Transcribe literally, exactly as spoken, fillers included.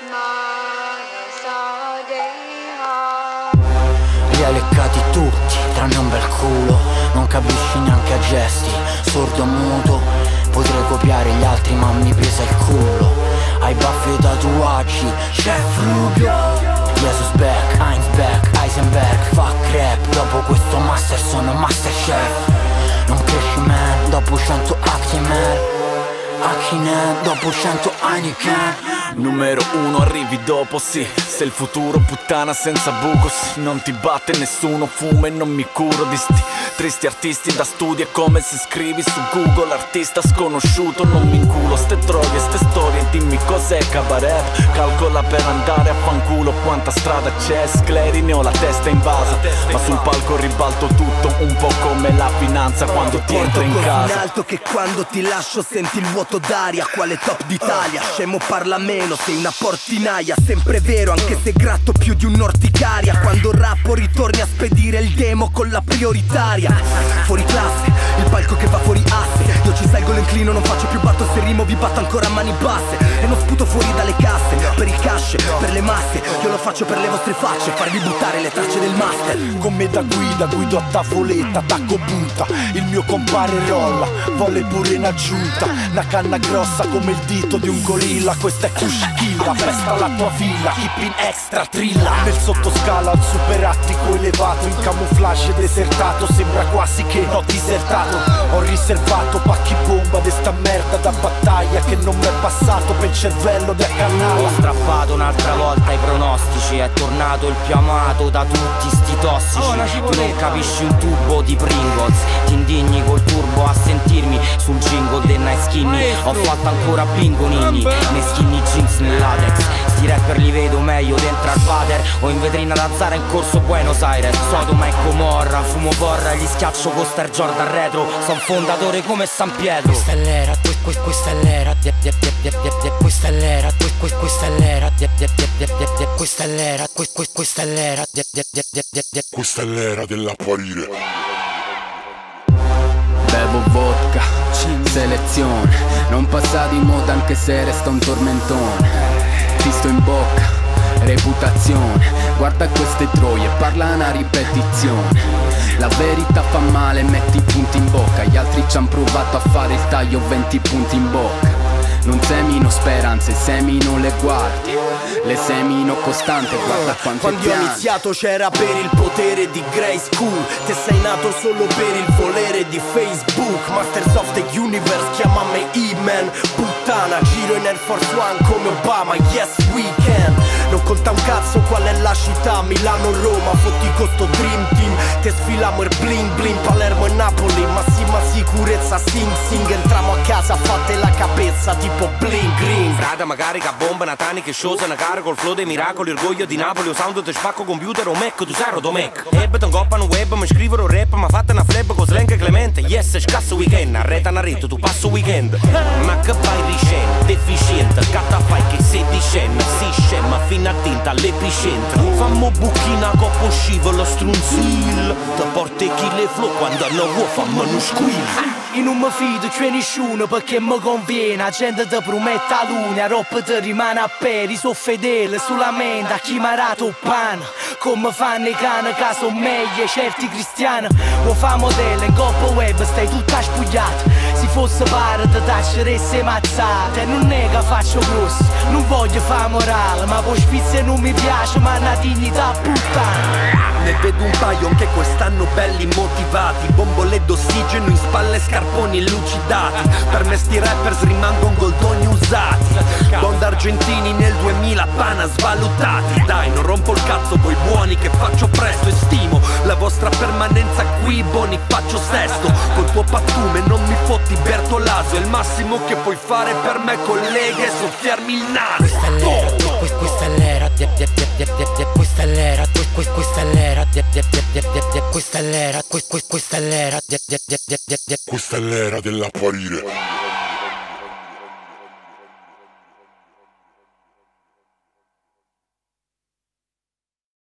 Li hai leccati tutti, tranne un bel culo. Non capisci neanche a gesti, sordo muto. Potrei copiare gli altri ma mi pesa il culo. Hai baffi e tatuaggi, Chef Rubio. Jesus back, Heinz back, Heisenberg. Fuck rap, dopo questo master sono Masterchef. Non cresci man, dopo cento Actimel. Akinen, dopo cento Heineken. Numero uno arrivi dopo, sì. Se il futuro puttana senza buco, sì. Non ti batte nessuno, fumo e non mi curo di sti tristi artisti da studio. È come se scrivi su Google artista sconosciuto. Non mi inculo ste droghe, ste storie. Dimmi cos'è cabaret. Calcola per andare a fanculo quanta strada c'è. Scleri ne ho la testa invasa, ma sul palco ribalto tutto. Un po' come la finanza quando ti entra in casa. In alto che quando ti lascio senti il vuoto d'aria. Quale top d'Italia, scemo parla meno, sei una portinaia. Sempre vero anche se gratto più di un'orticaria. Quando rappo ritorni a spedire il demo con la prioritaria. Fuori classe, il palco che va fuori asse. Io ci salgo, lo inclino, non faccio più batto. Se rimo vi batto ancora a mani basse. E non sputo fuori dalle casse. Per il cash, per le masse. Io lo faccio per le vostre facce, farvi buttare le tracce del master. Con me da guida, guido a tavoletta, tacco punta. Il mio compare rolla, volle pure in aggiunta. Una canna grossa come il dito di un gorilla. Questa è Kushkilla, festa la tua villa. Hippin extra trilla. Nel sottoscala al superattico elevato. In camouflage desertato, sembra quasi che ho disertato. Ho riservato pacchi bomba de sta merda da battaglia che non m'è passato per il cervello da canale. Ho strappato un'altra volta i pronostici. È tornato il più amato da tutti sti tossici. Tu non capisci un tubo di Pringles. Ti indigni col turbo a sentirmi sul jingle dei Night Skinny. Ho fatto ancora bingo ninni nei skinny jeans nell'Atex. Sti rapper li vedo meglio dentro al water o in vetrina da Zara in corso Buenos Aires. Sodoma e Gomorra, fumo porra, gli schiaccio con Star Jordan retro. Son fondatore come San Pietro. Questa è l'era, questa è l'era, questa è l'era, questa è l'era, questa è l'era, questa è l'era, questa è l'era dell'apparire. Bevo vodka, selezione, non passa di moda anche se resta un tormentone. Ti sto in bocca, reputazione, guarda queste troie, parla una ripetizione. La verità fa male, metti i punti in bocca. Gli altri ci han provato a fare il taglio, venti punti in bocca. Non semino speranze, semino le guardie. Le semino costante, guarda quanto Quando io ho iniziato c'era per il potere di Grey School. Te sei nato solo per il volere di Facebook. Masters of the Universe, chiamami E-Man. Puttana, giro in Air Force One come Obama, yes we can. Non conta un cazzo qual è la città, Milano, Roma, fotti costo Dream Team. Te sfilamo il bling bling, Palermo e Napoli. Massima sicurezza, sing sing. Entriamo a casa, fatte la capezza tipo bling green. Strada magari che bomba, Natani che show, una gara col flow dei miracoli. Orgoglio di Napoli, o sound te spacco computer o Mac, tu sai rodo Mac. Ebbe ton coppano web, mi scrivono rap, ma fatta una fleb con slang clemente. Yes, scasso weekend, arreta una rete, tu passo weekend. Ma che fai riscende, deficiente, catta fai che sei di scena. Si scema fino a tinta all'epicentro. Fammo buchina coppo scivolo strunzil. Te porti chi le flow quando hanno vuoi fammo uno squil. Io non mi fido c'è nessuno perché mi conviene. La gente ti promette a luna, roba ti rimane a peri. Sono fedele sulla mente a chi mi ha dato il pane. Come fanno i cani che sono meglio certi cristiani. Lo fa modello in coppa web stai tutta spugliata. Se fosse pare ti tacceresse mazzate. Non è che faccio grosso, non voglio fare morale. Ma poi spizia non mi piace, ma una dignità puttana. Ne vedo un paio anche quest'anno belli motivati. Bombole d'ossigeno in spalle, scarponi lucidati. Per me sti rappers rimangono goldoni usati. Bond argentini nel duemila pana svalutati. Dai non rompo il cazzo voi buoni che faccio presto. E stimo la vostra permanenza qui, Boni faccio sesto. Col tuo pattume non mi fotti Bertolaso. È il massimo che puoi fare per me collega è soffiarmi il naso. Questa è l'era, questa è l'era, questa è l'era, questa è l'era, questa è l'era, questa è l'era, questa è l'era dell'apparire.